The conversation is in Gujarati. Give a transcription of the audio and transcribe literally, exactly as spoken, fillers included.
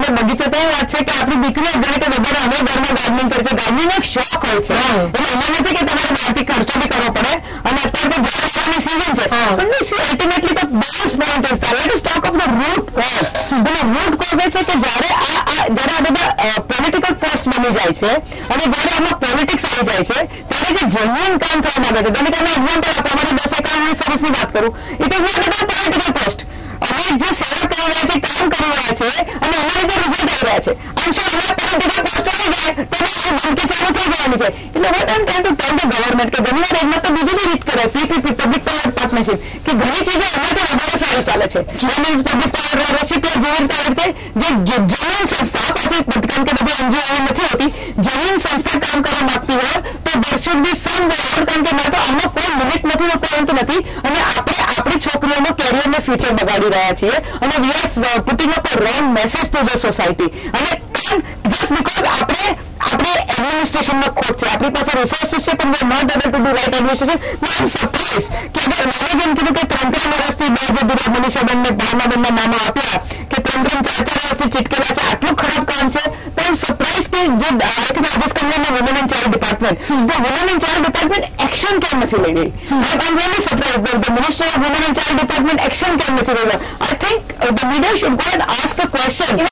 આપણે બગીચા તો વાત છે કે આપણી દીકરીઓ જાણે કે વધારે અમે ઘરમાં ગાર્ડનિંગ કરે છે. ગાર્ડનિંગ એક શોખ હોય છે, એટલે એમાં નથી કે તમારે બહારથી ખર્ચો બી કરવો પડે. અને અત્યારે તો જવાની સીઝન છે, પણ ultimately the best point is that let us talk of the root cause. અને રૂટ કોઝ એ છે કે જ્યારે આ જ્યારે આ બધા પોલિટિકલ પોસ્ટ બની જાય છે અને જ્યારે આમાં પોલિટિક્સ આવી જાય છે ત્યારે જે જેન્યુઇન કામ થવા માંગે છે. તમે તમે એક્ઝામ્પલ આપો, અમારે દસ એકાવન સર્વિસની વાત કરું, it is not about political post. અમે જે સેવા કરી રહ્યા છે, કામ કરી રહ્યા છે અને અમારે જે રિઝલ્ટ આવી રહ્યા છે, આમ શું અમારા પોલિટિકલ પોસ્ટ આવી જાય તો ધમકી ચાલુ થઈ જવાની છે. એટલે what I am trying to tell the government કે ઘણી વાર એમાં તો બીજી બી રીત કરે, પીપીપી પબ્લિક પાવર પાર્ટનરશિપ, કે ઘણી ચીજો એમાંથી વધારે સારી ચાલે છે. મીન્સ પબ્લિક પાવર પાર્ટનરશિપ જેવી રીતે આવી રીતે જે જમીન સંસ્થા પાછી, કારણ કે બધી એનજીઓ એવી નથી હોતી, જમીન સંસ્થા કામ કરવા માંગતી હોય તો દેર શુડ બી સમ બેવર, કારણ કે ના તો આમાં કોઈ લિમિટ નથી, પરંતુ નથી. અને આપણે આપણી છોકરીઓનો કેરિયરને ફ્યુચર બગાડી રહ્યા છીએ અને we are putting up a wrong message to the society. અને જસ્ટ બીકોઝ આપણે આપણે એડમિનિસ્ટ્રેશનમાં ખોટ છે, આપણી પાસે રિસોર્સિસ છે પણ we are not able to do right administration. I am surprise કે અગર મને જેમ કીધું કે ત્રણ ત્રણ વર્ષથી બે જે બિરાજ મનીષાબેનને ભાવનાબેનના નામો આપ્યા કે ત્રણ ત્રણ ચાર ચાર વર્ષથી ચીટકેલા છે, આટલું ખરાબ કામ છે, તો આઈ એમ સરપ્રાઇઝ કે જે રાજેશ કલ્યાણના woman and child department, the woman and child department action કેમ નથી લઈ રહી? I am really surprise the minister of woman and child department action કેમ નથી લઈ રહ્યા? I think the media should go and ask a question.